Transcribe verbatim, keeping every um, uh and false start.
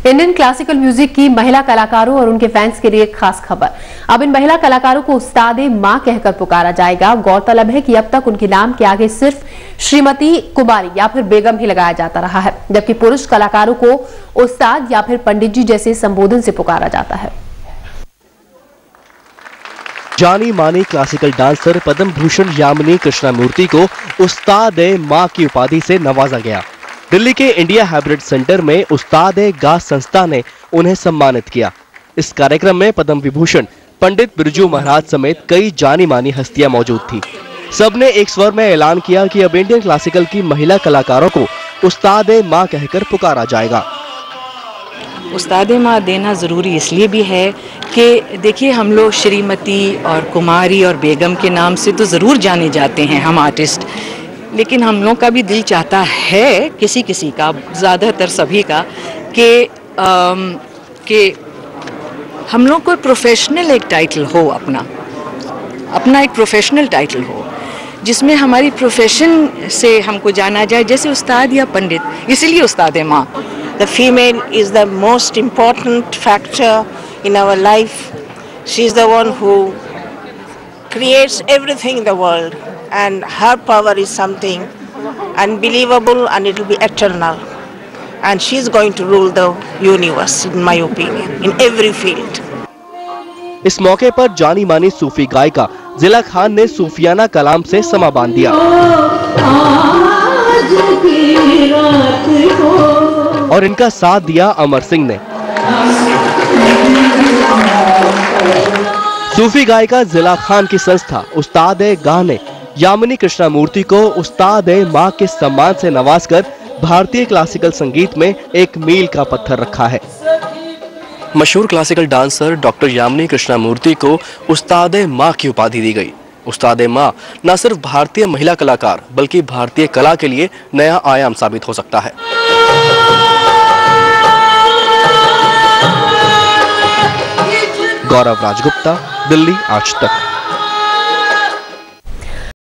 Indian classical music की महिला कलाकारों और उनके फैंस के लिए खास खबर। अब इन महिला कलाकारों को उस्तादे मां कहकर पुकारा जाएगा। गौरतलब है कि अब तक उनके नाम के आगे सिर्फ श्रीमती, कुमारी या फिर बेगम ही लगाया जाता रहा है, जबकि पुरुष कलाकारों को उस्ताद या फिर पंडित जी जैसे संबोधन से पुकारा जाता है। जानी मानी क्लासिकल डांसर पद्म भूषण यामिनी कृष्णामूर्ति को उस्ताद-ए मां की उपाधि से नवाजा गया। दिल्ली के इंडिया हाइब्रिड सेंटर में उस्ताद-ए-गा संस्था ने उन्हें सम्मानित किया। इस कार्यक्रम में पद्म विभूषण पंडित बिरजू महाराज समेत कई जानी मानी हस्तियां मौजूद थी। सबने एक स्वर में ऐलान किया कि अब इंडियन क्लासिकल की महिला कलाकारों को उस्ताद-ए-मां कहकर पुकारा जाएगा। उस्ताद-ए-मां देना ज़रूरी इसलिए भी है कि देखिए, हम लोग श्रीमती और कुमारी और बेगम के नाम से तो ज़रूर जाने जाते हैं हम आर्टिस्ट, लेकिन हम लोग का भी दिल चाहता है, किसी किसी का, ज़्यादातर सभी का, कि कि हम लोग को प्रोफेशनल एक टाइटल हो, अपना अपना एक प्रोफेशनल टाइटल हो जिसमें हमारी प्रोफेशन से हमको जाना जाए, जैसे उस्ताद या पंडित, इसीलिए उस्ताद-ए-मां। The female is the most important factor in our life. She is the one who creates everything in the world, and her power is something unbelievable, and it will be eternal. And she is going to rule the universe, in my opinion, in every field. इस मौके पर जानी मानी सूफी गायिका जिला खान ने सूफियाना कलाम से समा बांध दिया और इनका साथ दिया अमर सिंह ने। सूफी गायिका जिला खान की संस्था उस्ताद-ए-गा ने यामिनी कृष्णामूर्ति को उस्ताद-ए-मां के सम्मान से नवाजकर भारतीय क्लासिकल संगीत में एक मील का पत्थर रखा है। मशहूर classical dancer doctor Yamini Krishnamurthy को उस्ताद-ए-मां की उपाधि दी गई। उस्ताद-ए-मां न सिर्फ भारतीय महिला कलाकार बल्कि भारतीय कला के लिए नया आयाम साबित हो सकता है। गौरव राजगुप्ता, दिल्ली आज तक।